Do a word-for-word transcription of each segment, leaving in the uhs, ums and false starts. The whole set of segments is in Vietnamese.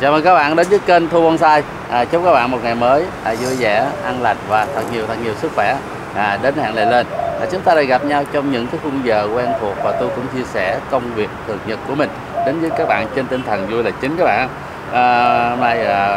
Chào mừng các bạn đến với kênh Thu Bonsai. À, chúc các bạn một ngày mới à, vui vẻ, an lành và thật nhiều thật nhiều sức khỏe. À, đến hẹn lại lên. À, chúng ta lại gặp nhau trong những cái khung giờ quen thuộc và tôi cũng chia sẻ công việc thường nhật của mình đến với các bạn trên tinh thần vui là chính các bạn. À, hôm nay à,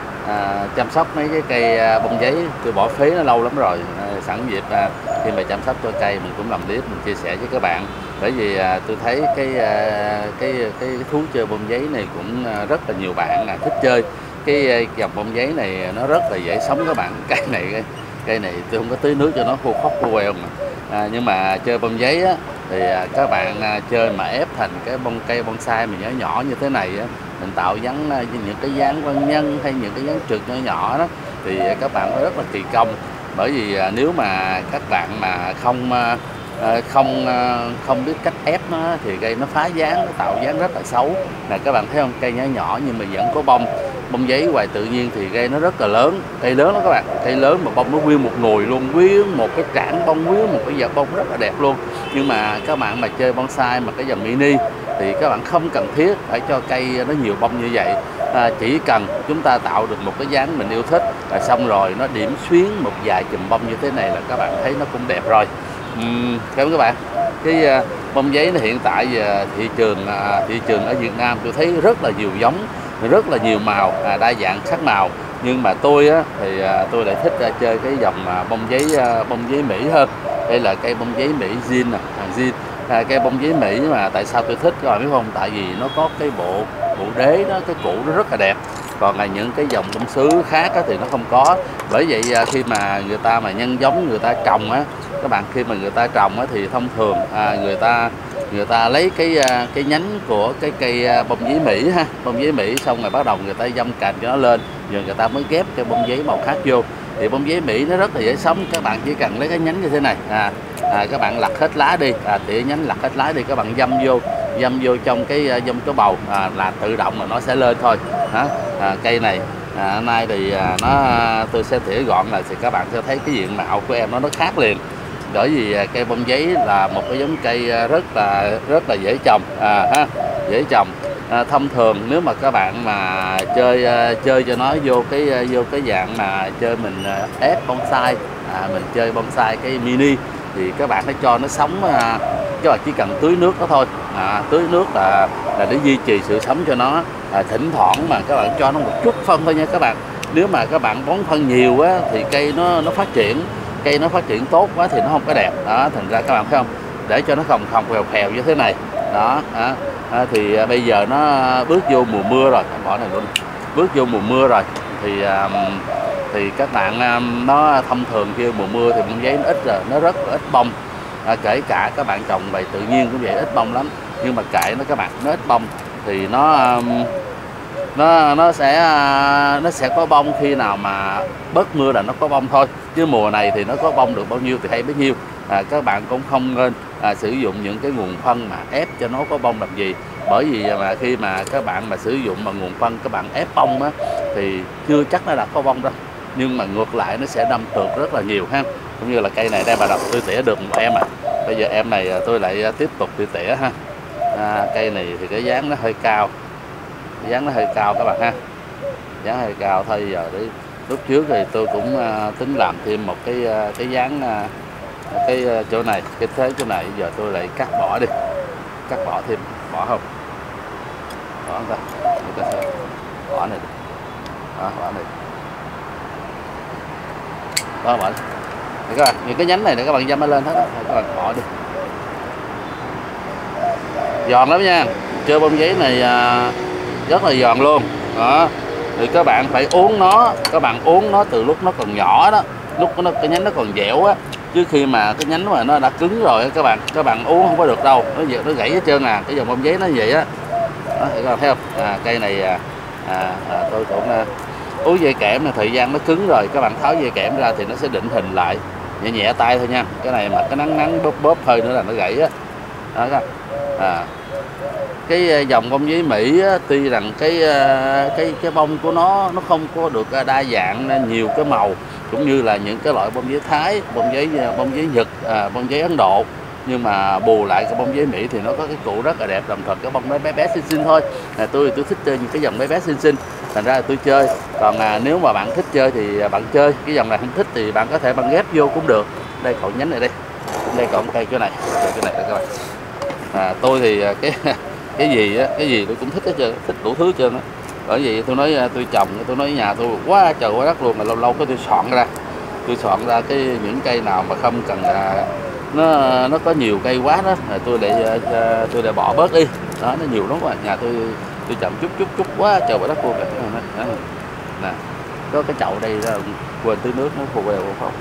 à, chăm sóc mấy cái cây bông giấy tôi bỏ phí nó lâu lắm rồi. À, sẵn dịp à, khi mà chăm sóc cho cây mình cũng làm clip mình chia sẻ với các bạn. Bởi vì à, tôi thấy cái, à, cái cái cái thú chơi bông giấy này cũng à, rất là nhiều bạn là thích chơi cái à, dòng bông giấy này, nó rất là dễ sống các bạn. Cây này cây, cây này tôi không có tưới nước cho nó khô khốc khô queo mà. À, nhưng mà chơi bông giấy á, thì à, các bạn à, chơi mà ép thành cái bông cây bonsai mà nhỏ nhỏ như thế này á, mình tạo dáng à, những cái dáng văn nhân hay những cái dáng trực nhỏ nhỏ đó thì các bạn phải rất là kỳ công. Bởi vì à, nếu mà các bạn mà không à, không không biết cách ép nó thì cây nó phá dáng, nó tạo dáng rất là xấu. Là các bạn thấy không, cây nhỏ nhỏ nhưng mà vẫn có bông. Bông giấy ngoài tự nhiên thì cây nó rất là lớn, cây lớn đó các bạn, cây lớn mà bông nó nguyên một nồi luôn, nguyên một cái trảng bông, nguyên một cái vạt bông rất là đẹp luôn. Nhưng mà các bạn mà chơi bonsai mà cái dòng mini thì các bạn không cần thiết phải cho cây nó nhiều bông như vậy. À, chỉ cần chúng ta tạo được một cái dáng mình yêu thích là xong rồi, nó điểm xuyến một vài chùm bông như thế này là các bạn thấy nó cũng đẹp rồi. Uhm, các bạn, cái uh, bông giấy nó hiện tại uh, thị trường uh, thị trường ở Việt Nam tôi thấy rất là nhiều giống, rất là nhiều màu, uh, đa dạng sắc màu. Nhưng mà tôi á, thì uh, tôi lại thích uh, chơi cái dòng uh, bông giấy uh, bông giấy Mỹ hơn. Đây là cây bông giấy Mỹ zin nè, hàng zin. À, cây bông giấy Mỹ mà tại sao tôi thích các bạn biết không? Tại vì nó có cái bộ bộ đế đó, cái củ nó rất là đẹp. Còn là những cái dòng bông sứ khác á, thì nó không có. Bởi vậy khi mà người ta mà nhân giống, người ta trồng á, các bạn, khi mà người ta trồng á, thì thông thường à, người ta người ta lấy cái cái nhánh của cái cây bông giấy Mỹ ha, bông giấy Mỹ xong rồi bắt đầu người ta dâm cành cho nó lên, rồi người ta mới ghép cái bông giấy màu khác vô. Thì bông giấy Mỹ nó rất là dễ sống, các bạn chỉ cần lấy cái nhánh như thế này, à, à, các bạn lặt hết lá đi, à, tỉa nhánh lặt hết lá đi, các bạn dâm vô dâm vô trong cái dâm cái bầu, à, là tự động là nó sẽ lên thôi. Hả? À, cây này à, hôm nay thì à, nó tôi sẽ tỉa gọn là thì các bạn sẽ thấy cái diện mạo của em nó nó khác liền. Bởi vì cây bông giấy là một cái giống cây rất là rất là dễ trồng, à, ha, dễ trồng. À, thông thường nếu mà các bạn mà chơi chơi cho nó vô cái vô cái dạng mà chơi mình ép bonsai, à, mình chơi bonsai cái mini thì các bạn phải cho nó sống, à, các bạn chỉ cần tưới nước đó thôi, à, tưới nước là là để duy trì sự sống cho nó. À, thỉnh thoảng mà các bạn cho nó một chút phân thôi nha các bạn. Nếu mà các bạn bón phân nhiều á thì cây nó nó phát triển cây nó phát triển tốt quá thì nó không có đẹp đó. Thành ra các bạn thấy không, để cho nó không không phèo phèo như thế này đó, đó. À, thì bây giờ nó bước vô mùa mưa rồi, bỏ này luôn, bước vô mùa mưa rồi thì um, thì các bạn um, nó thông thường khi mùa mưa thì bông giấy nó ít rồi, nó rất là ít bông. À, kể cả các bạn trồng bày tự nhiên cũng vậy, ít bông lắm. Nhưng mà kệ nó các bạn, nó ít bông thì nó um, nó nó sẽ nó sẽ có bông khi nào mà bớt mưa là nó có bông thôi, chứ mùa này thì nó có bông được bao nhiêu thì hay bấy nhiêu. À, các bạn cũng không nên à, sử dụng những cái nguồn phân mà ép cho nó có bông làm gì. Bởi vì mà khi mà các bạn mà sử dụng mà nguồn phân các bạn ép bông á thì chưa chắc nó đã có bông đâu, nhưng mà ngược lại nó sẽ đâm trượt rất là nhiều ha. Cũng như là cây này đây bà đọc tôi tỉa được một em à, bây giờ em này tôi lại tiếp tục tôi tỉa ha. À, cây này thì cái dáng nó hơi cao, dáng nó hơi cao các bạn ha, dáng hơi cao thôi. Giờ để lúc trước thì tôi cũng uh, tính làm thêm một cái uh, cái dáng uh, cái uh, chỗ này, cái thế chỗ này, giờ tôi lại cắt bỏ đi, cắt bỏ thêm, bỏ không, bỏ không ta, người ta sẽ bỏ này đi. Đó, bỏ này, đó, bỏ đi. Thì các bạn, những cái nhánh này để các bạn dâm nó lên hết đó. Các bạn bỏ đi, giòn lắm nha, chơi bông giấy này uh, rất là giòn luôn đó. Thì các bạn phải uống nó, các bạn uống nó từ lúc nó còn nhỏ đó, lúc nó cái nhánh nó còn dẻo á, chứ khi mà cái nhánh mà nó đã cứng rồi các bạn các bạn uống không có được đâu, nó nó gãy hết trơn à. Cái dòng bông giấy nó như vậy á, đó, các bạn thấy không? À, cây này à, à, à, tôi cũng à, uống dây kẽm là thời gian nó cứng rồi, các bạn tháo dây kẽm ra thì nó sẽ định hình lại, nhẹ nhẹ tay thôi nha. Cái này mà cái nắng nắng bóp bóp hơi nữa là nó gãy á. Đó, đó. À, cái dòng bông giấy Mỹ á, tuy rằng cái cái cái bông của nó nó không có được đa dạng nhiều cái màu cũng như là những cái loại bông giấy Thái, bông giấy bông giấy Nhật, à, bông giấy Ấn Độ, nhưng mà bù lại cái bông giấy Mỹ thì nó có cái cụ rất là đẹp, đồng thời cái bông bé bé, bé xinh xinh thôi. À, tôi tôi thích chơi những cái dòng bé bé xinh xinh, thành ra là tôi chơi. Còn à, nếu mà bạn thích chơi thì bạn chơi, cái dòng này không thích thì bạn có thể bạn ghép vô cũng được. Đây còn nhánh này đây, đây còn cây cái này, cái này các bạn. À, tôi thì cái cái gì á, cái gì tôi cũng thích hết trơn, thích đủ thứ hết trơn á. Bởi vì tôi nói tôi trồng, tôi nói nhà tôi quá trời quá đất luôn, mà lâu lâu cái tôi soạn ra, tôi soạn ra cái những cây nào mà không cần à, nó nó có nhiều cây quá đó, là tôi để tôi để bỏ bớt đi. Đó, nó nhiều lắm mà nhà tôi tôi trồng chút chút chút quá trời quá đất luôn. Đó. Nè, có cái chậu đây đó, quên tưới nước nó khô queo không.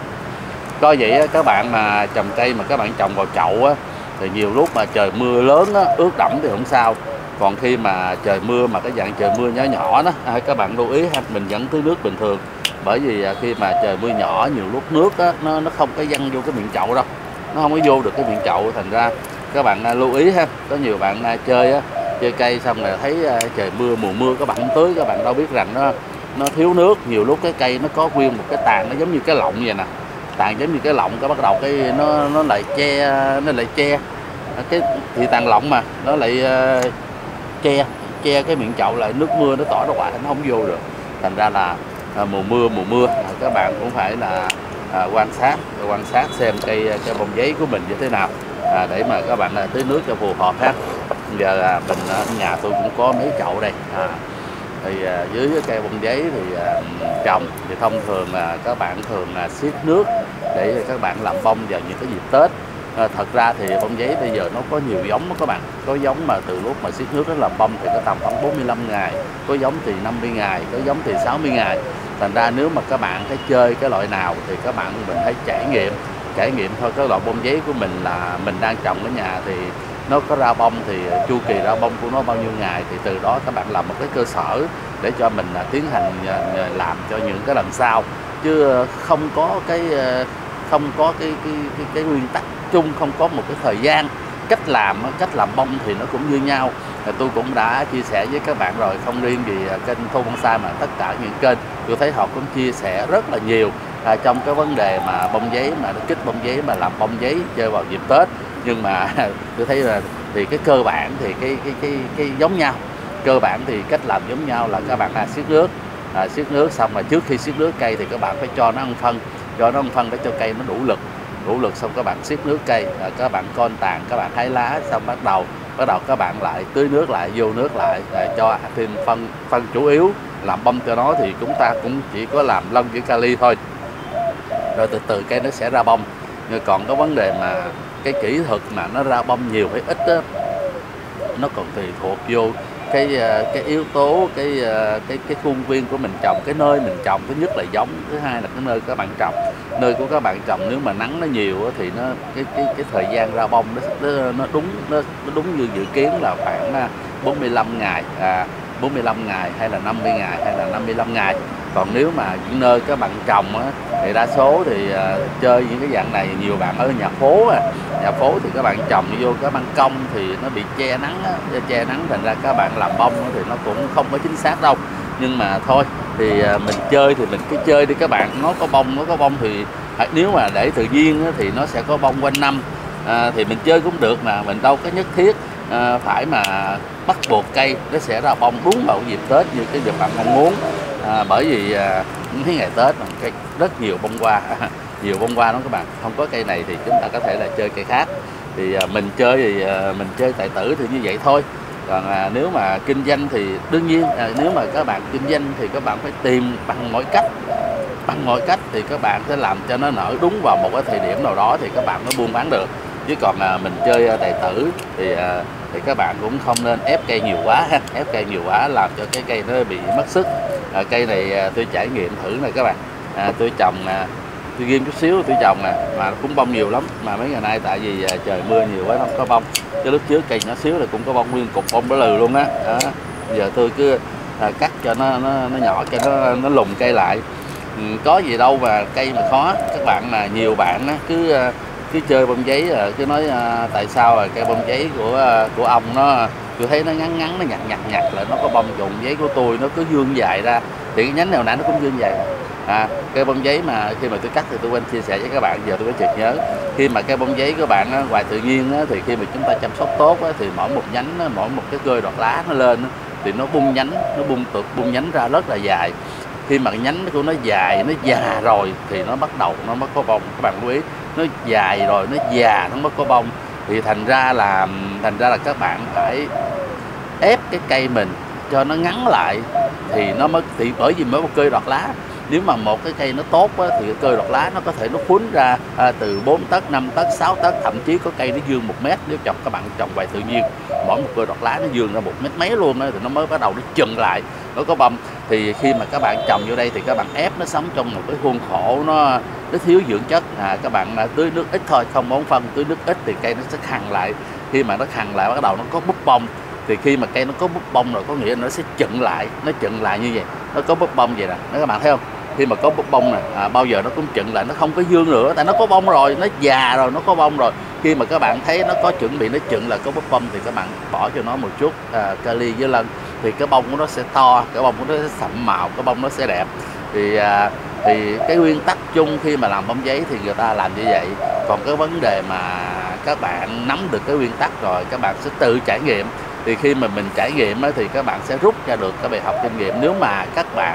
Coi vậy á, các bạn mà trồng cây mà các bạn trồng vào chậu á, thì nhiều lúc mà trời mưa lớn á, ướt đẫm thì không sao. Còn khi mà trời mưa mà cái dạng trời mưa nhỏ nhỏ đó, à, các bạn lưu ý ha, mình vẫn tưới nước bình thường. Bởi vì à, khi mà trời mưa nhỏ nhiều lúc nước á, nó nó không có văng vô cái miệng chậu đâu, nó không có vô được cái miệng chậu, thành ra các bạn à, lưu ý ha. Có nhiều bạn à, chơi á, chơi cây xong rồi thấy à, trời mưa mùa mưa các bạn không tưới, các bạn đâu biết rằng nó nó thiếu nước. Nhiều lúc cái cây nó có nguyên một cái tàn, nó giống như cái lọng vậy nè, tàn giống như cái lọng, cái bắt đầu cái nó nó lại che, nó lại che cái thì tàn lọng mà nó lại uh, che che cái miệng chậu lại, nước mưa nó tỏ ra quả nó không vô được. Thành ra là à, mùa mưa mùa mưa à, các bạn cũng phải là à, quan sát quan sát xem cây cái bông giấy của mình như thế nào, à, để mà các bạn à, tưới nước cho phù hợp ha. Giờ à, mình ở nhà tôi cũng có mấy chậu đây, à, thì à, dưới cây bông giấy thì à, trồng thì thông thường là các bạn thường là xiết nước để các bạn làm bông vào những cái dịp Tết. À, thật ra thì bông giấy bây giờ nó có nhiều giống đó các bạn, có giống mà từ lúc mà xiết nước nó làm bông thì có tầm khoảng bốn mươi lăm ngày, có giống thì năm mươi ngày, có giống thì sáu mươi ngày. Thành ra nếu mà các bạn thấy chơi cái loại nào thì các bạn mình hãy trải nghiệm trải nghiệm thôi. Cái loại bông giấy của mình là mình đang trồng ở nhà thì nó có ra bông thì chu kỳ ra bông của nó bao nhiêu ngày, thì từ đó các bạn làm một cái cơ sở để cho mình tiến hành làm cho những cái lần sau, chứ không có cái không có cái cái cái, cái nguyên tắc chung, không có một cái thời gian. Cách làm cách làm bông thì nó cũng như nhau. Tôi cũng đã chia sẻ với các bạn rồi, không riêng gì kênh Thu Bonsai mà tất cả những kênh tôi thấy họ cũng chia sẻ rất là nhiều à, trong cái vấn đề mà bông giấy, mà kích bông giấy mà làm bông giấy chơi vào dịp Tết. Nhưng mà tôi thấy là thì cái cơ bản thì cái cái cái cái giống nhau, cơ bản thì cách làm giống nhau là các bạn à, xiết nước à, xiết nước xong mà trước khi xiết nước cây thì các bạn phải cho nó ăn phân, cho nó ăn phân để cho cây nó đủ lực, đủ lực xong các bạn xiết nước cây, à, các bạn con tàn, các bạn hái lá xong bắt đầu bắt đầu các bạn lại tưới nước lại, vô nước lại, à, cho thêm phân phân chủ yếu làm bông cho nó, thì chúng ta cũng chỉ có làm lân với kali thôi, rồi từ từ cây nó sẽ ra bông. Nhưng còn có vấn đề mà cái kỹ thuật mà nó ra bông nhiều hay ít đó, nó còn tùy thuộc vô cái cái yếu tố cái cái cái khuôn viên của mình trồng, cái nơi mình trồng. Thứ nhất là giống, thứ hai là cái nơi các bạn trồng. Nơi của các bạn trồng nếu mà nắng nó nhiều thì nó cái cái cái thời gian ra bông nó nó đúng nó, nó đúng như dự kiến là khoảng bốn mươi lăm ngày, à, bốn mươi lăm ngày hay là năm mươi ngày hay là năm mươi lăm ngày. Còn nếu mà những nơi các bạn trồng á, thì đa số thì uh, chơi những cái dạng này nhiều bạn ở nhà phố à. Nhà phố thì các bạn trồng vô cái ban công thì nó bị che nắng á, che nắng thành ra các bạn làm bông thì nó cũng không có chính xác đâu. Nhưng mà thôi thì uh, mình chơi thì mình cứ chơi đi các bạn, nó có bông nó có bông thì nếu mà để tự nhiên á, thì nó sẽ có bông quanh năm, à, thì mình chơi cũng được, mà mình đâu có nhất thiết à, phải mà bắt buộc cây nó sẽ ra bông đúng vào dịp Tết như cái việc bạn mong muốn. À, bởi vì à, mấy ngày Tết mà cây rất nhiều bông hoa nhiều bông hoa đó các bạn, không có cây này thì chúng ta có thể là chơi cây khác. Thì à, mình chơi thì à, mình chơi tài tử thì như vậy thôi. Còn à, nếu mà kinh doanh thì đương nhiên à, nếu mà các bạn kinh doanh thì các bạn phải tìm bằng mọi cách bằng mọi cách thì các bạn sẽ làm cho nó nở đúng vào một cái thời điểm nào đó thì các bạn mới buôn bán được. Chứ còn à, mình chơi tài tử thì à, thì các bạn cũng không nên ép cây nhiều quá ha. Ép cây nhiều quá làm cho cái cây nó bị mất sức. À, cây này à, tôi trải nghiệm thử này các bạn, à, tôi trồng à, tôi ghim chút xíu tôi trồng nè, mà cũng bông nhiều lắm. Mà mấy ngày nay tại vì à, trời mưa nhiều quá không có bông. Cái lúc trước cây nhỏ xíu là cũng có bông, nguyên cục bông bó lừ luôn á. Đó. Giờ tôi cứ à, cắt cho nó, nó nó nhỏ cho nó nó lùm cây lại. Ừ, có gì đâu mà cây mà khó. Các bạn là nhiều bạn á, cứ cứ chơi bông giấy cứ nói à, tại sao là cây bông giấy của của ông nó tôi thấy nó ngắn ngắn, nó nhặt nhặt nhặt lại, nó có bông trùng giấy của tôi nó cứ vươn dài ra, thì cái nhánh nào nãy nó cũng vươn dài À, cây bông giấy mà khi mà tôi cắt thì tôi quên chia sẻ với các bạn, giờ tôi mới chợt nhớ. Khi mà cây bông giấy của bạn á, ngoài tự nhiên á, thì khi mà chúng ta chăm sóc tốt á, thì mỗi một nhánh á, mỗi một cái cơi đọt lá nó lên á, thì nó bung nhánh, nó bung tụt bung nhánh ra rất là dài. Khi mà cái nhánh của nó dài, nó già rồi thì nó bắt đầu nó mới có bông. Các bạn lưu ý, nó dài rồi, nó già nó mới có bông. Thì thành ra là thành ra là các bạn phải ép cái cây mình cho nó ngắn lại thì nó mới, thì bởi vì mới một cơi đọt lá. Nếu mà một cái cây nó tốt á, thì cái cơi đọt lá nó có thể nó phun ra à, từ bốn tấc, năm tấc, sáu tấc, thậm chí có cây nó dương một mét. Nếu trồng các bạn trồng ngoài tự nhiên, mỗi một cơi đọt lá nó dương ra một mét mấy luôn á, thì nó mới bắt đầu nó chừng lại, nó có bông. Thì khi mà các bạn trồng vô đây thì các bạn ép nó sống trong một cái khuôn khổ nó nó thiếu dưỡng chất. À, các bạn à, tưới nước ít thôi, không bón phân, tưới nước ít thì cây nó sẽ khằn lại. Khi mà nó khằn lại bắt đầu nó có búp bông, thì khi mà cây nó có búp bông rồi có nghĩa là nó sẽ chựng lại, nó chựng lại như vậy, nó có búp bông vậy nè, các bạn thấy không? Khi mà có búp bông này à, bao giờ nó cũng chựng lại, nó không có dương nữa, tại nó có bông rồi, nó già rồi, nó có bông rồi. Khi mà các bạn thấy nó có chuẩn bị nó chựng lại có búp bông thì các bạn bỏ cho nó một chút à, kali với lân, thì cái bông của nó sẽ to, cái bông của nó sẽ sậm màu, cái bông nó sẽ đẹp. Thì à, thì cái nguyên tắc chung khi mà làm bông giấy thì người ta làm như vậy. Còn cái vấn đề mà các bạn nắm được cái nguyên tắc rồi, các bạn sẽ tự trải nghiệm. Thì khi mà mình trải nghiệm thì các bạn sẽ rút ra được cái bài học kinh nghiệm. Nếu mà các bạn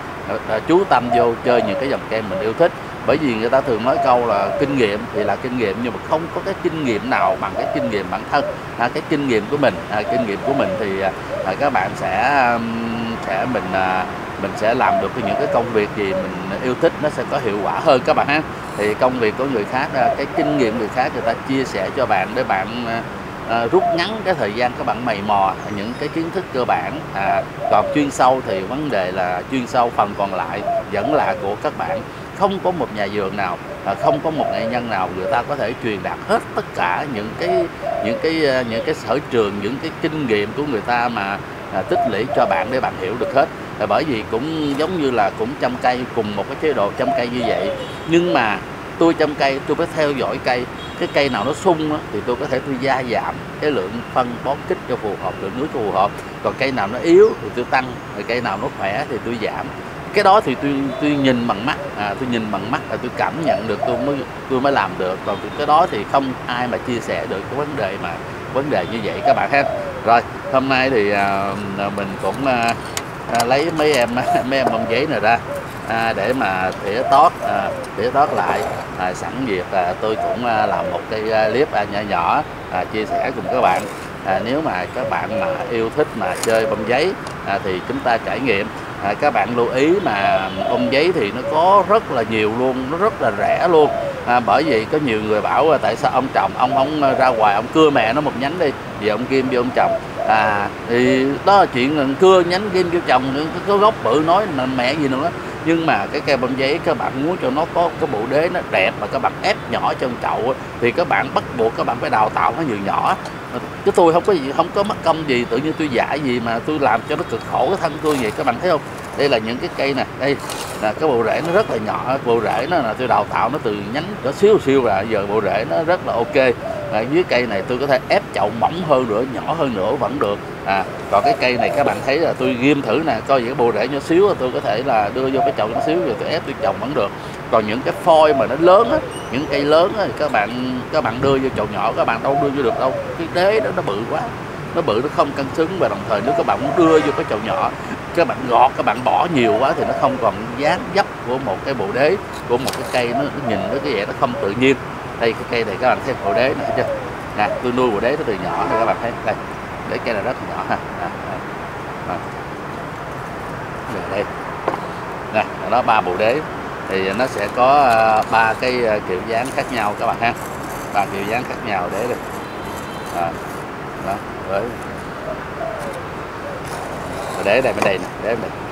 chú tâm vô chơi những cái dòng cây mình yêu thích, bởi vì người ta thường nói câu là kinh nghiệm thì là kinh nghiệm, nhưng mà không có cái kinh nghiệm nào bằng cái kinh nghiệm bản thân. À, cái kinh nghiệm của mình, à, kinh nghiệm của mình thì à, các bạn sẽ sẽ mình à, mình sẽ làm được những cái công việc gì mình yêu thích, nó sẽ có hiệu quả hơn các bạn ha. Thì công việc của người khác, cái kinh nghiệm người khác người ta chia sẻ cho bạn để bạn À, rút ngắn cái thời gian các bạn mày mò những cái kiến thức cơ bản. À, còn chuyên sâu thì vấn đề là chuyên sâu, phần còn lại vẫn là của các bạn. Không có một nhà vườn nào, à, không có một nghệ nhân nào người ta có thể truyền đạt hết tất cả những cái những cái những cái sở trường, những cái kinh nghiệm của người ta mà à, tích lũy cho bạn để bạn hiểu được hết. À, bởi vì cũng giống như là cũng chăm cây, cùng một cái chế độ chăm cây như vậy, nhưng mà tôi chăm cây tôi phải theo dõi cây. Cái cây nào nó sung thì tôi có thể tôi gia giảm cái lượng phân bón kích cho phù hợp, lượng nước cho phù hợp. Còn cây nào nó yếu thì tôi tăng, rồi cây nào nó khỏe thì tôi giảm. Cái đó thì tôi tôi nhìn bằng mắt, à, tôi nhìn bằng mắt là tôi cảm nhận được, tôi mới tôi mới làm được. Còn cái đó thì không ai mà chia sẻ được cái vấn đề mà vấn đề như vậy các bạn ha. Rồi hôm nay thì à, mình cũng à, à, lấy mấy em mấy em bông giấy này ra à, để mà tỉa tót à, tỉa tót lại. À, sẵn việc à, tôi cũng à, làm một cái clip à, nhỏ nhỏ à, chia sẻ cùng các bạn. À, nếu mà các bạn mà yêu thích mà chơi bông giấy à, thì chúng ta trải nghiệm. À, các bạn lưu ý mà bông giấy thì nó có rất là nhiều luôn, nó rất là rẻ luôn. À, bởi vì có nhiều người bảo tại sao ông trồng ông không ra ngoài ông cưa mẹ nó một nhánh đi, vì ông ghim vô ông trồng. À, thì đó là chuyện cưa nhánh ghim vô trồng, có gốc bự nói là mẹ gì nữa. Nhưng mà cái cây bông giấy các bạn muốn cho nó có cái bộ đế nó đẹp mà các bạn ép nhỏ trong chậu thì các bạn bắt buộc các bạn phải đào tạo nó nhiều nhỏ. Chứ tôi không có gì, không có mất công gì, tự nhiên tôi dạy gì mà tôi làm cho nó cực khổ cái thân tôi vậy. Các bạn thấy không? Đây là những cái cây nè, đây là cái bộ rễ nó rất là nhỏ, bộ rễ nó là tôi đào tạo nó từ nhánh cỡ xíu xíu ra, giờ bộ rễ nó rất là ok. À, dưới cây này tôi có thể ép chậu mỏng hơn nữa, nhỏ hơn nữa vẫn được. À, còn cái cây này các bạn thấy là tôi ghim thử nè, coi những cái bộ rễ nhỏ xíu tôi có thể là đưa vô cái chậu nhỏ xíu rồi tôi ép tôi trồng vẫn được. Còn những cái phôi mà nó lớn á, những cây lớn á, các bạn các bạn đưa vô chậu nhỏ các bạn đâu đưa vô được đâu, cái đế đó nó bự quá, nó bự nó không cân xứng. Và đồng thời nếu các bạn muốn đưa vô cái chậu nhỏ, các bạn gọt các bạn bỏ nhiều quá thì nó không còn dáng dấp của một cái bộ đế của một cái cây, nó, nó nhìn nó cái vẻ nó không tự nhiên. Đây cái cây này các bạn thấy bộ đế này thấy chưa nè, tôi nuôi bộ đế nó từ nhỏ này các bạn thấy đây, để cây này rất là nhỏ ha. À, à, à. Đây nè, đó ba bộ đế thì nó sẽ có ba uh, cái uh, kiểu dáng khác nhau các bạn ha, ba kiểu dáng khác nhau để đây à, đó với để đây bên đây nè, để bên đây.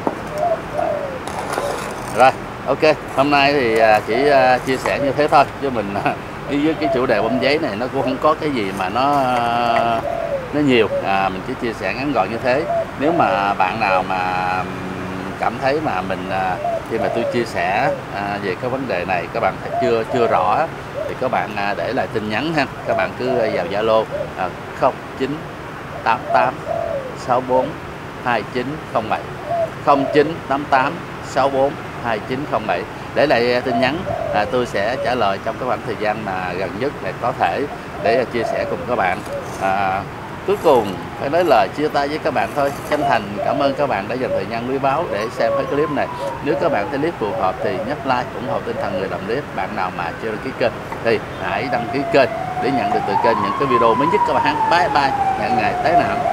Rồi ok, hôm nay thì uh, chỉ uh, chia sẻ như thế thôi, chứ mình uh, với cái chủ đề bông giấy này nó cũng không có cái gì mà nó uh, nó nhiều, à, mình chỉ chia sẻ ngắn gọn như thế. Nếu mà bạn nào mà cảm thấy mà mình à, khi mà tôi chia sẻ à, về cái vấn đề này các bạn thấy chưa chưa rõ thì các bạn à, để lại tin nhắn ha, các bạn cứ vào Zalo à, không chín tám tám sáu bốn hai chín không bảy không chín tám tám sáu bốn hai chín không bảy. Để lại tin nhắn, à, tôi sẽ trả lời trong cái khoảng thời gian mà gần nhất này có thể để chia sẻ cùng các bạn. À, cuối cùng phải nói lời chia tay với các bạn thôi. Chân thành cảm ơn các bạn đã dành thời gian quý báu để xem cái clip này. Nếu các bạn thấy clip phù hợp thì nhấp like, ủng hộ tinh thần người làm clip. Bạn nào mà chưa đăng ký kênh thì hãy đăng ký kênh để nhận được từ kênh những cái video mới nhất các bạn. Bye bye, hẹn ngày tái nào.